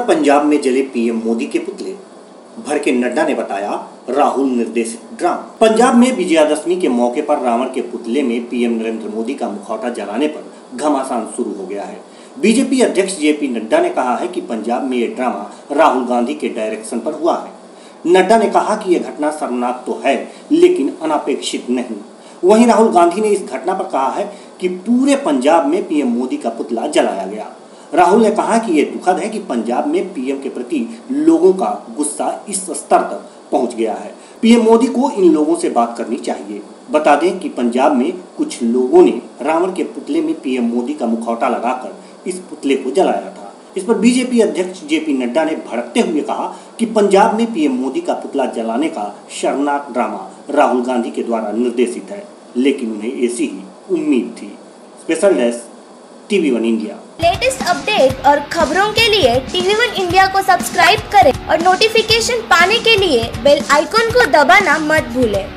पंजाब में जले पीएम मोदी के पुतले, भर के नड्डा ने बताया राहुल निर्देशित ड्रामा। पंजाब में विजयादशमी के मौके पर रावण के पुतले में पीएम नरेंद्र मोदी का मुखौटा जलाने पर घमासान शुरू हो गया है। बीजेपी अध्यक्ष जेपी नड्डा ने कहा है कि पंजाब में ये ड्रामा राहुल गांधी के डायरेक्शन पर हुआ है। नड्डा ने कहा कि यह घटना शर्मनाक तो है लेकिन अनापेक्षित नहीं। वहीं राहुल गांधी ने इस घटना पर कहा है कि पूरे पंजाब में पीएम मोदी का पुतला जलाया गया। राहुल ने कहा कि यह दुखद है कि पंजाब में पीएम के प्रति लोगों का गुस्सा इस स्तर तक पहुंच गया है। पीएम मोदी को इन लोगों से बात करनी चाहिए। बता दें कि पंजाब में कुछ लोगों ने रावण के पुतले में पीएम मोदी का मुखौटा लगाकर इस पुतले को जलाया था। इस पर बीजेपी अध्यक्ष जेपी नड्डा ने भड़कते हुए कहा कि पंजाब में पीएम मोदी का पुतला जलाने का शर्मनाक ड्रामा राहुल गांधी के द्वारा निर्देशित है, लेकिन उन्हें ऐसी ही उम्मीद थी। Special desk TV1 India. Latest update और खबरों के लिए TV1 इंडिया को सब्सक्राइब करें और नोटिफिकेशन पाने के लिए बेल आइकॉन को दबाना मत भूलें।